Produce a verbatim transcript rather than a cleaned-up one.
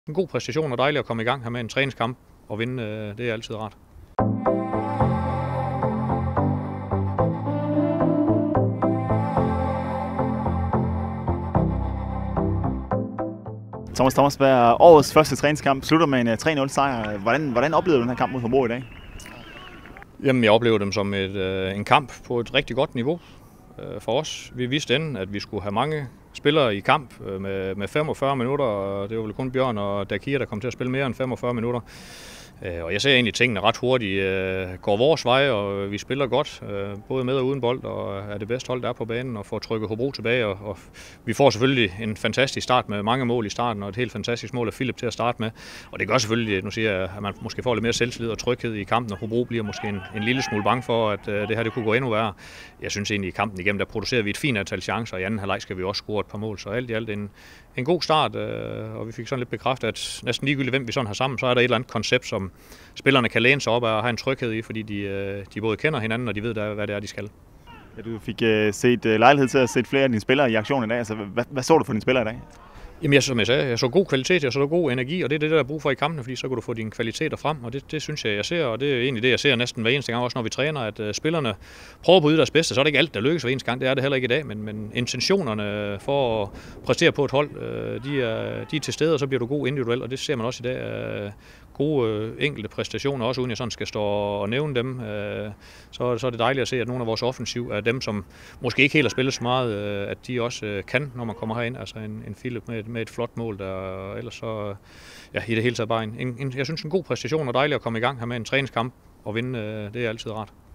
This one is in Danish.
En god præstation og dejligt at komme i gang her med en træningskamp og vinde, det er altid rart. Thomas Thomasberg, årets første træningskamp slutter med en tre nul sejr. Hvordan, hvordan oplevede du den her kamp mod Hobro i dag? Jamen, jeg oplevede dem som et, øh, en kamp på et rigtig godt niveau øh, for os. Vi vidste inden, at vi skulle have mange spillere i kamp øh, med, med femogfyrre minutter, og det var vel kun Bjørn og Dakir, der kom til at spille mere end femogfyrre minutter. Øh, og jeg ser egentlig, at tingene ret hurtigt øh, går vores vej, og vi spiller godt, øh, både med og uden bold, og er det bedste hold, der er på banen, og får trykket Hobro tilbage. Og, og vi får selvfølgelig en fantastisk start med mange mål i starten, og et helt fantastisk mål af Philip til at starte med. Og det gør selvfølgelig, nu siger jeg, at man måske får lidt mere selvtillid og tryghed i kampen, og Hobro bliver måske en, en lille smule bange for, at øh, det her det kunne gå endnu værre. Jeg synes egentlig, i kampen igennem, der producerede vi et fint antal chancer, og i anden halvleg skal vi også score et par mål. Så alt i alt en, en god start, øh, og vi fik sådan lidt bekræftet, at næsten ligegyldigt hvem vi sådan har sammen, så er der et eller andet koncept, som spillerne kan læne sig op og have en tryghed i, fordi de, de både kender hinanden, og de ved, hvad det er, de skal. Ja, du fik uh, set uh, lejlighed til at se flere af dine spillere i aktion i dag. Altså, hvad, hvad så du for dine spillere i dag? Jamen, jeg, som jeg sagde, jeg så god kvalitet, jeg så god energi, og det er det, der er brug for i kampene, fordi så kan du få dine kvaliteter frem, og det, det synes jeg, jeg ser, og det er egentlig det, jeg ser næsten hver eneste gang, også når vi træner, at uh, spillerne prøver at bryde deres bedste, så er det ikke alt, der lykkes hver eneste gang, det er det heller ikke i dag, men, men intentionerne for at præstere på et hold, uh, de, er, de er til stede, og så bliver du god individuelt, og det ser man også i dag. Uh, gode uh, enkelte præstationer, også uden jeg sådan skal stå og nævne dem, uh, så, så er det dejligt at se, at nogle af vores offensiv er dem, som måske ikke helt har spillet så meget, uh, at de også uh, kan, når man kommer herind, altså en, en Philip med, med et flot mål, der ellers så, ja, i det hele taget bare en, en, jeg synes en god præstation og dejligt at komme i gang her med en træningskamp og vinde, det er altid rart.